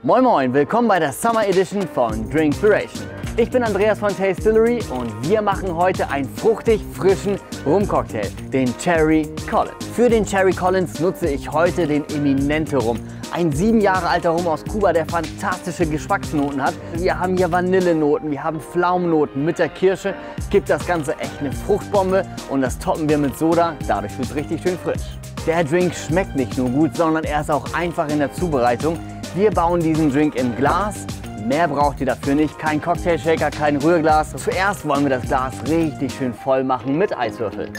Moin Moin, willkommen bei der Summer Edition von Drinkspiration. Ich bin Andreas von Tastillery und wir machen heute einen fruchtig frischen Rumcocktail, den Cherry Collins. Für den Cherry Collins nutze ich heute den Eminente Rum. Ein 7 Jahre alter Rum aus Kuba, der fantastische Geschmacksnoten hat. Wir haben hier Vanillenoten, wir haben Pflaumennoten mit der Kirsche. Gibt das Ganze echt eine Fruchtbombe und das toppen wir mit Soda. Dadurch wird es richtig schön frisch. Der Drink schmeckt nicht nur gut, sondern er ist auch einfach in der Zubereitung. Wir bauen diesen Drink im Glas. Mehr braucht ihr dafür nicht. Kein Cocktailshaker, kein Rührglas. Zuerst wollen wir das Glas richtig schön voll machen mit Eiswürfeln.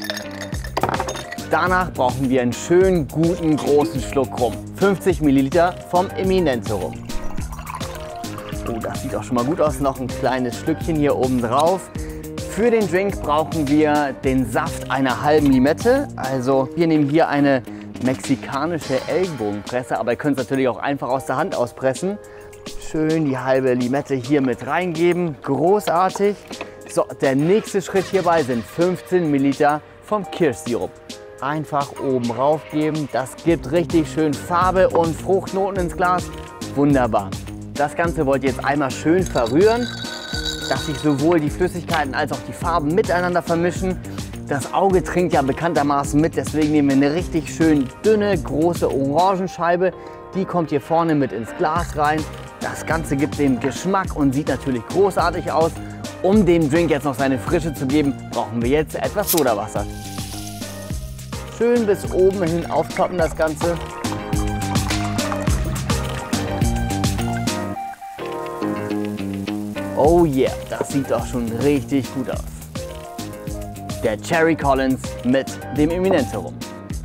Danach brauchen wir einen schönen, guten, großen Schluck Rum. 50 Milliliter vom Eminente Rum. Oh, das sieht auch schon mal gut aus. Noch ein kleines Stückchen hier oben drauf. Für den Drink brauchen wir den Saft einer halben Limette. Also wir nehmen hier eine mexikanische Ellbogenpresse, aber ihr könnt es natürlich auch einfach aus der Hand auspressen. Schön die halbe Limette hier mit reingeben. Großartig. So, der nächste Schritt hierbei sind 15 Milliliter vom Kirschsirup. Einfach oben rauf geben. Das gibt richtig schön Farbe und Fruchtnoten ins Glas. Wunderbar. Das Ganze wollt ihr jetzt einmal schön verrühren, dass sich sowohl die Flüssigkeiten als auch die Farben miteinander vermischen. Das Auge trinkt ja bekanntermaßen mit, deswegen nehmen wir eine richtig schön dünne, große Orangenscheibe. Die kommt hier vorne mit ins Glas rein. Das Ganze gibt den Geschmack und sieht natürlich großartig aus. Um dem Drink jetzt noch seine Frische zu geben, brauchen wir jetzt etwas Sodawasser. Schön bis oben hin auftoppen das Ganze. Oh yeah, das sieht doch schon richtig gut aus. Der Cherry Collins mit dem Eminente Rum.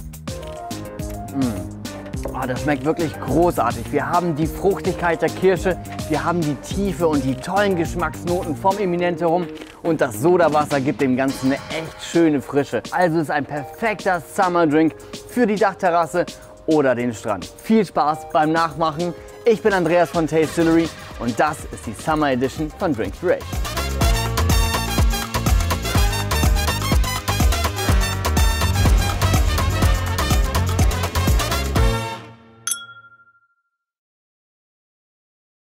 Oh, das schmeckt wirklich großartig. Wir haben die Fruchtigkeit der Kirsche, wir haben die Tiefe und die tollen Geschmacksnoten vom Eminente Rum und das Sodawasser gibt dem Ganzen eine echt schöne Frische. Also ist ein perfekter Summer Drink für die Dachterrasse oder den Strand. Viel Spaß beim Nachmachen. Ich bin Andreas von Tastillery und das ist die Summer Edition von Drinkspiration.